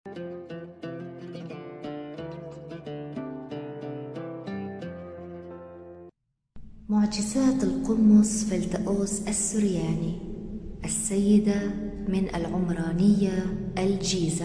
معجزات القمص فلتأوس السرياني، السيدة من العمرانية الجيزة.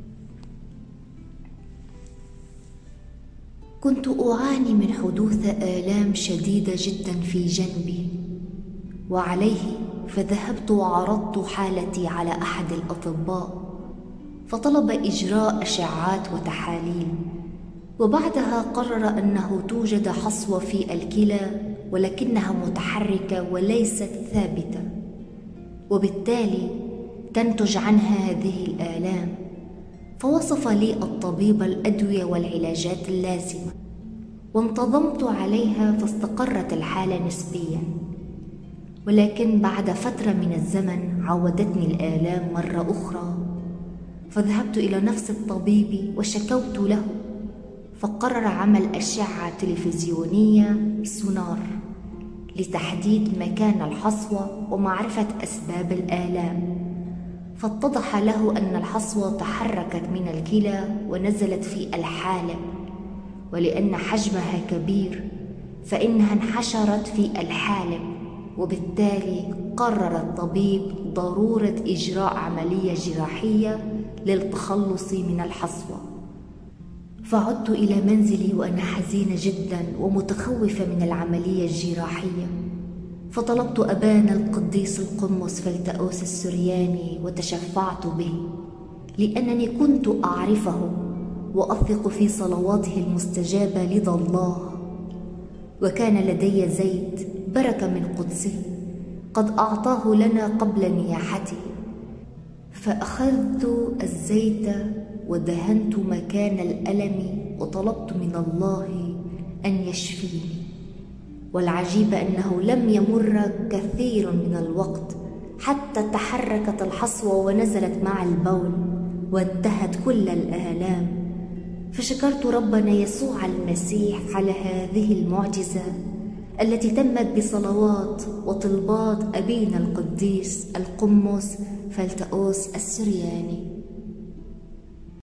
كنت أعاني من حدوث آلام شديدة جدا في جنبي، وعليه فذهبت وعرضت حالتي على أحد الأطباء، فطلب إجراء أشعات وتحاليل، وبعدها قرر أنه توجد حصوة في الكلى ولكنها متحركة وليست ثابتة، وبالتالي تنتج عنها هذه الآلام. فوصف لي الطبيب الأدوية والعلاجات اللازمة، وانتظمت عليها فاستقرت الحالة نسبيا. ولكن بعد فترة من الزمن عودتني الآلام مرة أخرى، فذهبت إلى نفس الطبيب وشكوت له، فقرر عمل أشعة تلفزيونية سونار لتحديد مكان الحصوة ومعرفة أسباب الآلام. فاتضح له أن الحصوة تحركت من الكلى ونزلت في الحالب، ولأن حجمها كبير فإنها انحشرت في الحالب، وبالتالي قرر الطبيب ضرورة إجراء عملية جراحية للتخلص من الحصوة. فعدت إلى منزلي وأنا حزينة جدا ومتخوفة من العملية الجراحية، فطلبت أبانا القديس القمص فلتأوس السرياني وتشفعت به، لأنني كنت أعرفه وأثق في صلواته المستجابة لدى الله. وكان لدي زيت بركة من قدسه قد أعطاه لنا قبل نياحته، فأخذت الزيت ودهنت مكان الألم وطلبت من الله أن يشفيني. والعجيب أنه لم يمر كثير من الوقت حتى تحركت الحصوة ونزلت مع البول وانتهت كل الآلام. فشكرت ربنا يسوع المسيح على هذه المعجزة التي تمت بصلوات وطلبات أبينا القديس القمص فلتأوس السرياني.